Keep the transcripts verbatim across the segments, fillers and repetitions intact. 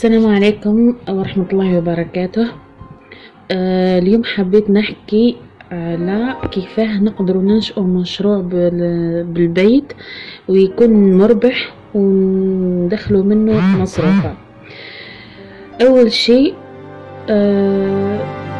السلام عليكم ورحمة الله وبركاته. آه اليوم حبيت نحكي على كيفاه نقدر ننشئ مشروع بالبيت ويكون مربح وندخلوا منه مصروفات. أول شيء آه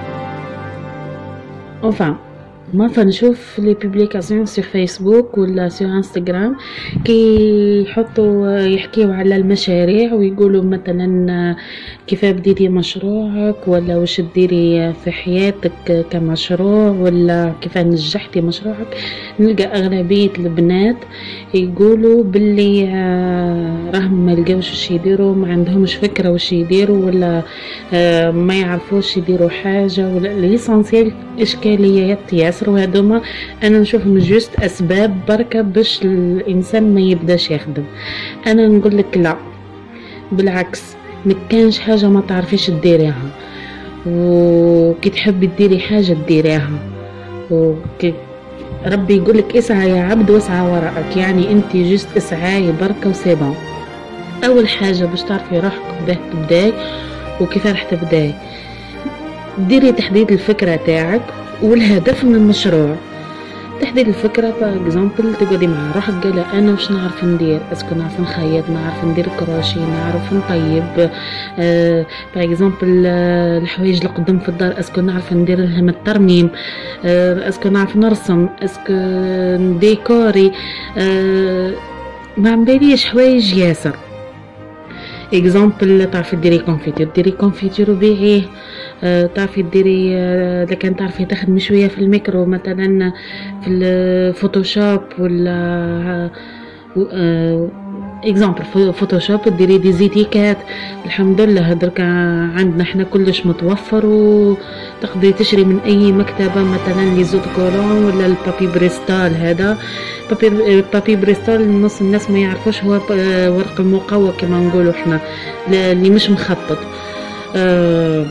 enfin مرة نشوف لي بوبليكاسيون سيغ فيسبوك ولا سيغ انستغرام كي يحطوا يحكيوا على المشاريع ويقولوا مثلا كيف بديتي مشروعك ولا وش تديري في حياتك كمشروع ولا كيف نجحتي مشروعك. نلقى اغلبية البنات يقولوا باللي راهم ما لقاوش وش يديروا، ما عندهمش فكرة وش يديروا ولا ما يعرفوش يديروا حاجة ولا ليسانسيال اشكاليات ياسر. وهذوما انا نشوفهم جوست اسباب بركه باش الانسان ما يبداش يخدم. انا نقول لك لا، بالعكس، ما كانش حاجه ما تعرفيش ديريها، وكي تحبي ديري حاجه ديريها، وكي ربي يقول لك اسعى يا عبد واسعى وراءك، يعني انت جوست اسعاي بركه وسيبا. اول حاجه باش تعرفي روحك كيفاه تبداي وكيف راح تبداي، ديري تحديد الفكره تاعك والهدف من المشروع. تحديد الفكره باغ اكزومبل تقعدي مع روحك قال انا واش نعرف ندير، اسكو نعرف نخيط، نعرف ندير كروشي، نعرف نطيب أه باغ اكزومبل أه الحوايج القدام في الدار، اسكو نعرف ندير لهم الترميم، أه اسكو نعرف نرسم، اسكو ديكوري، أه ما عمباليش حوايج ياسر. اكزامبل تعرفي ديري كونفيتور، ديري كونفيتور وبيعيه. أه تعرفي ديري أه لكن تعرفي تخدمي شويه في الميكرو مثلا في الفوتوشوب ولا أه اكزامبل فوتوشوب ديري دي زيتيكات. الحمد لله دركا عندنا احنا كلش متوفر وتقدري تشري من اي مكتبه مثلا لي زوت كولون ولا البابي بريستال. هذا بابي بابي بريستال نص الناس ما يعرفوش، هو ورق المقوى كما نقولوا احنا اللي مش مخطط. أه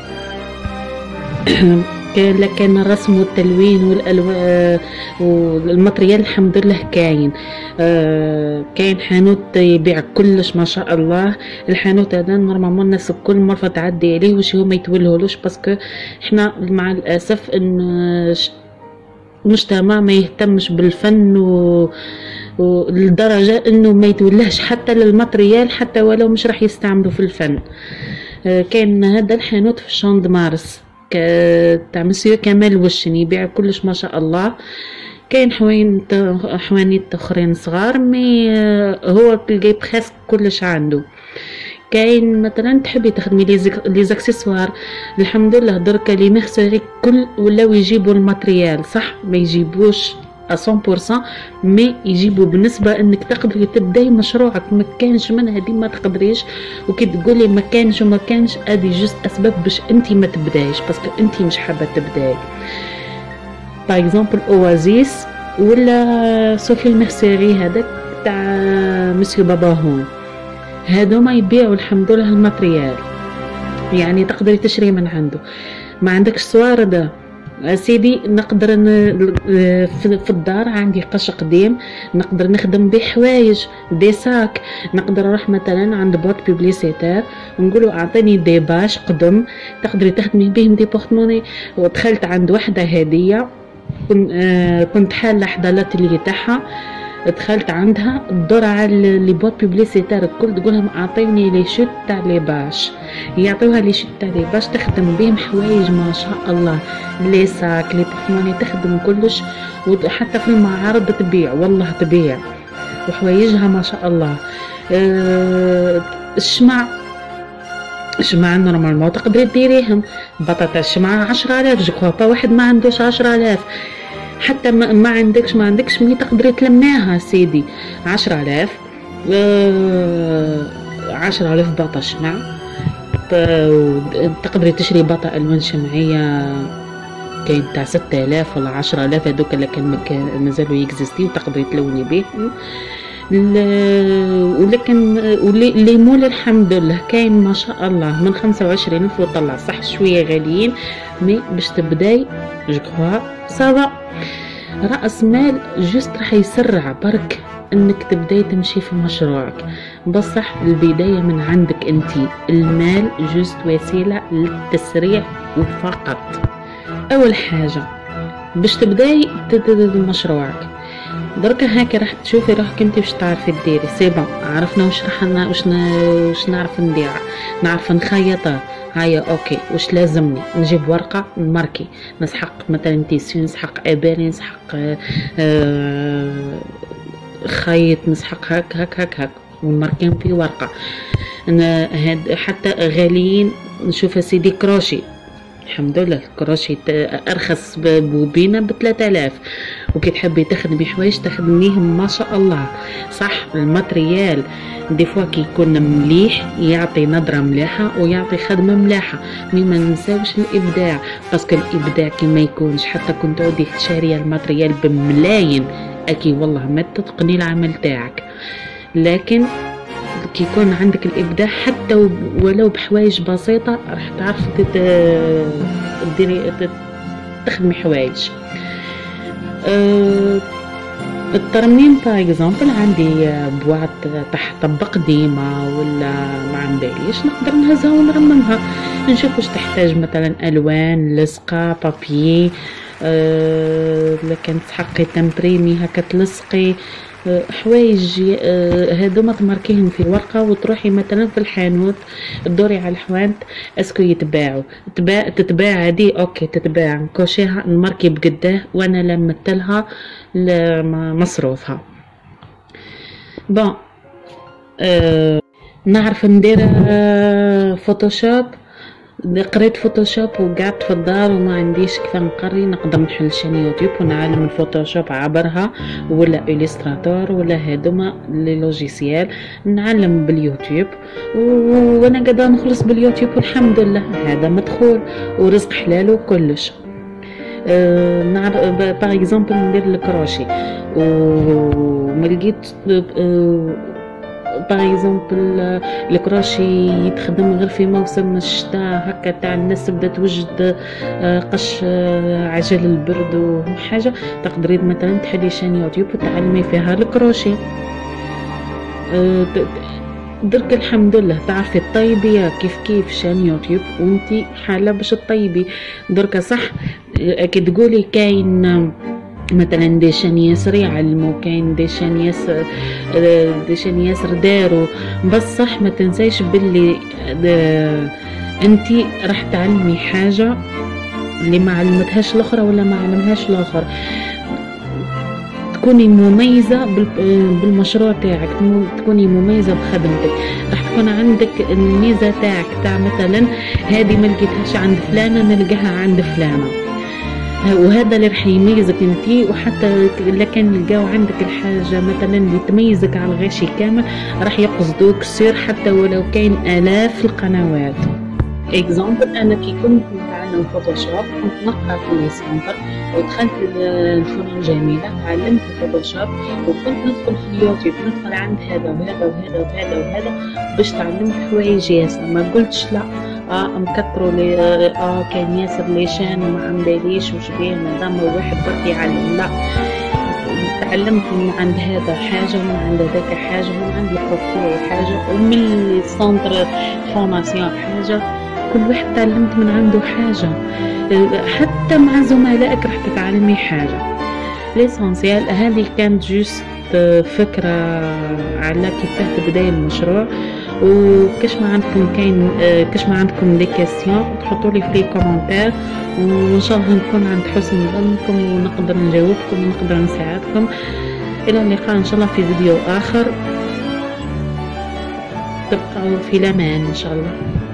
لكن الرسم والتلوين والالوان والماتريال الحمد لله كاين. آه كاين حانوت يبيع كلش ما شاء الله. الحانوت هذا نورمالمون الناس كل مره تعدي عليه واش هو ما يتولهولوش، باسكو احنا مع الاسف ان المجتمع ما يهتمش بالفن و ولدرجه انه ما يتولهش حتى للماتريال حتى ولو مش راح يستعملوا في الفن. آه كاين هذا الحانوت في شاند مارس تاع مسيو كمال وشني يبيع كلش ما شاء الله. كاين حوين حوانيت اخرين صغار مي هو تلقاي بخاس كلش عنده. كاين مثلا تحبي تخدمي لي زاكسيسوار، الحمد لله دركا لي ميرسيري كل ولاو يجيبوا الماتريال، صح ما يجيبوش مية بالمية مي يجيبوا بالنسبه انك تقدري تبداي مشروعك. ما كانش من هذه ما تقدريش، وكي تقولي ما كانش وما كانش هذه جوست اسباب باش انت ما تبدايش باسكو انت مش حابه تبداي. باغ اكزومبل اوازيس ولا صوفي المرسيري هذاك تاع مسيو بابا هون، هذوما يبيعوا الحمد لله الماتريال، يعني تقدري تشري من عنده. ما عندكش صوارده سيدي نقدر في الدار عندي قش قديم نقدر نخدم به حوايج دي ساك. نقدر نروح مثلا عند بوت بيبليسيتير ونقولوا اعطيني دي باش قدم تقدري تخدمي بهم دي بورتموني. ودخلت عند وحده هديه كنت حاله حدا لاتيلي تاعها، دخلت عندها تدور على لي بوت بيبليسيتير الكل تقولهم اعطيوني لي شوت تاع لي باش، يعطيوها لي شوت تاع لي باش تخدم بهم حوايج ما شاء الله، لي ساك لي بورتموني تخدم كلش، وحتى في المعارض تبيع والله تبيع وحوايجها ما شاء الله. أه الشمع الشمع نورمالمون تقدري ديريهم بطاطا الشمع عشرة آلاف جو با واحد ما عندوش عشرة آلاف، حتى ما, ما عندكش ما عندكش مي تقدري تلماها سيدي عشرة آلاف. أه عشرة آلاف باطا شمع تقدري تشري باطا الوان شمعيه كاين تاع ستة آلاف ولا عشرة آلاف، هذوك لكن مازالوا يكزيستي وتقدري تلوني بهم. ولكن لي مول الحمد لله كاين ما شاء الله من خمسة وعشرين ألف وطلع، صح شويه غاليين مي باش تبداي جو كخوا سافا. رأس مال جست راح يسرع برك انك تبداي تمشي في مشروعك، بصح البداية من عندك انتي. المال جست وسيلة للتسريع وفقط. اول حاجة باش تبداي مشروعك دركا هاكا راح تشوفي روحك انت واش تعرفي ديري. سي بون، عرفنا واش راح واش واش نعرف ندير، نعرف نخيطها، هيا اوكي. واش لازمني؟ نجيب ورقه نماركي، نسحق مثلا تيسيو، نسحق اباني، نسحق آه خيط، نسحق هاك هاك هاك هاك ونماركيهم في ورقه. انا هاد حتى غاليين نشوف سيدي كروشي، الحمد لله الكروشي ارخص بوبينه ب ثلاثة آلاف، وكي تحبي تخدمي حوايج تخدميهم ما شاء الله. صح الماتريال دي فوا كي يكون مليح يعطي نظره مليحه ويعطي خدمه مليحه، مي ما ننساوش الابداع، باسكو الابداع كي ما يكونش حتى كنت عودي شاريه الماتريال بملايين اكي والله ما تتقني العمل تاعك. لكن كي يكون عندك الابداع حتى ولو بحوايج بسيطه راح تعرفي تديري تخدمي حوايج. أه الترميم باغ اكزومبل عندي بواط تحت طبق ديما ولا ما عنديش نقدر نهزها ونرممها، نشوف واش تحتاج مثلا الوان، لصقه، بابيي، أه لكن تحقي تمبريمي هكا تلصقي حوايج هادوما تماركيهم في ورقه وتروحي مثلا في الحانوت تدوري على الحوانت اسكو يتباعوا، تتباع تتباع هادي اوكي تتباع، نكوشيها نماركي بقداه وانا لمتلها مصروفها. بون أه نعرف ندير فوتوشوب، قريت فوتوشوب وقعدت في الدار وما عنديش كيف نقري، نقدر نحل شان يوتيوب ونعلم الفوتوشوب عبرها ولا إليستراتور ولا هادوما لي لوجيسيال، نعلم باليوتيوب وانا قاعده نخلص باليوتيوب والحمد لله. هذا مدخول ورزق حلال وكلش. أه نعرف باغ اكزومبل ندير الكروشي وما لقيت أه باغ اكزومبل الكروشي يتخدم غير في موسم الشتاء هكا تاع الناس تبدا توجد قش عجل البرد وحاجه، تقدري مثلا تحلي شان يوتيوب وتعلمي فيها الكروشي. درك الحمد لله تعرفي الطيبيه كيف كيف شان يوتيوب وانتي حاله باش تطيبي. درك صح كي تقولي كاين مثلا دي شان ياسر يعلموا، كاين دي شان ياسر دي شان ياسر داروا، بصح ما تنسايش باللي انتي راح تعلمي حاجه اللي ما علمتهاش الاخرى ولا ما علمهاش الاخر. تكوني مميزه بالمشروع تاعك، تكوني مميزه بخدمتك، راح تكون عندك الميزه تاعك تاع مثلا هذه ما لقيتهاش عند فلانه نلقاها عند فلانه، وهذا اللي راح يميزك انتي. وحتى لكن لقاو عندك الحاجه مثلا اللي تميزك على الغاشي كامل راح يقصدوك سير حتى ولو كاين الاف القنوات. اكزامبل انا كي كنت نتعلم فوتوشوب كنت نقرا في السنتر ودخلت الفنون جميله تعلمت الفوتوشوب، وكنت ندخل في اليوتيوب ندخل عند هذا وهذا وهذا وهذا وهذا باش تعلمت حوايج ياسر. ما قلتش لا اه مكتروا لي اه كان ياسر ليشان وما عنديش وش بيه مادام واحد برك يعلم، لا تعلمت من عند هذا حاجه ومن عند ذاك حاجه ومن عند البروف حاجه ومن السنتر فورماسيون حاجه، كل واحد تعلمت من عنده حاجه. حتى مع زملائك راح تتعلمي حاجه. ليسونسيال هذه كانت جوست فكره على كيفاه تبداي المشروع. وكاش ما عندكم كاين كاش ما عندكم دي كيسيون تحطوا لي في لي كومونتير وان شاء الله نكون عند حسن ظنكم ونقدر نجاوبكم ونقدر نساعدكم. الى اللقاء ان شاء الله في فيديو اخر، تبقوا في الامان ان شاء الله.